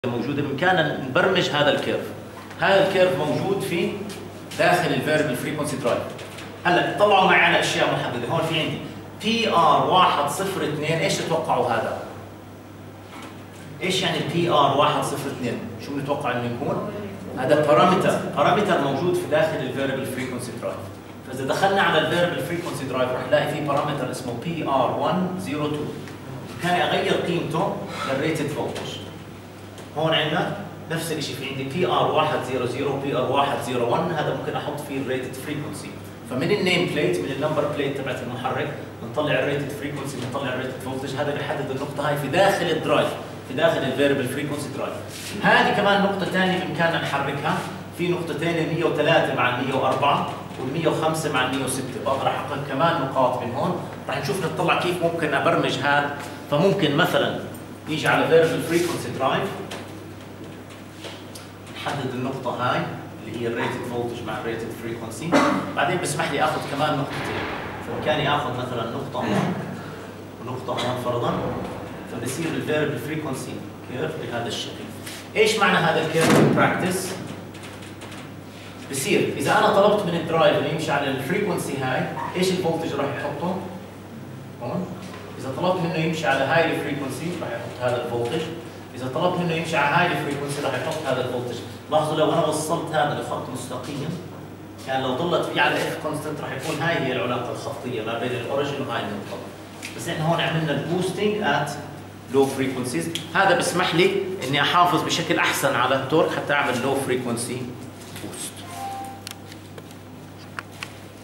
موجوده بامكاننا نبرمج هذا الكيرف. هذا الكيرف موجود في داخل الفيربل فريكونسي درايف. هلا طلعوا معي على اشياء محدده. هون في عندي بي ار 102. ايش تتوقعوا هذا؟ ايش يعني البي ار 102؟ شو بنتوقع انه يكون؟ هذا بارامتر موجود في داخل الفيربل فريكونسي درايف. فاذا دخلنا على الفيربل فريكونسي درايف رح نلاقي في بارامتر اسمه بي ار 102. كان اغير قيمته للريتد فولتج. هون عندنا نفس الشيء، في عندي بي ار 100 وبي ار 101. هذا ممكن احط فيه الريتد فريكونسي. فمن النيم بليت، من النمبر بليت تبعت المحرك بنطلع الريتد فريكونسي، بنطلع الريتد فولتج. هذا بيحدد النقطه هاي في داخل الدرايف، في داخل الفيربل فريكونسي درايف. هذه كمان نقطه ثانيه بامكاننا نحركها. في نقطتين، ال 103 مع ال 104 وال 105 مع ال 106. بقدر احقق كمان نقاط من هون. رح نشوف نطلع كيف ممكن ابرمج هذا. فممكن مثلا نيجي على فيربل فريكونسي درايف، نحدد النقطة هاي اللي هي الريتد فولتج مع الريتد فريكونسي. بعدين بسمح لي اخذ كمان نقطتين، فبامكاني اخذ مثلا نقطة هون ونقطة هون فرضا. فبصير الفيربل فريكونسي كيرف بهذا الشكل. ايش معنى هذا الكيرف بالبراكتس؟ بصير اذا انا طلبت من الدرايف انه يمشي على الفريكونسي هاي، ايش الفولتج راح يحطه؟ هون. اذا طلبت منه يمشي على هاي الفريكونسي راح يحط هذا الفولتج. إذا طلبت منه يمشي على هاي الفريكونسي راح يحط هذا الفولتج. لاحظوا لو أنا وصلت هذا لخط مستقيم، كان لو ضلت في على اف كونستنت راح يكون هاي هي العلاقة الخطية ما بين الأوريجن وهاي النقطة. بس إحنا هون عملنا البوستنج ات لو فريكونسيز. هذا بسمح لي إني أحافظ بشكل أحسن على التورك حتى أعمل لو فريكونسي بوست.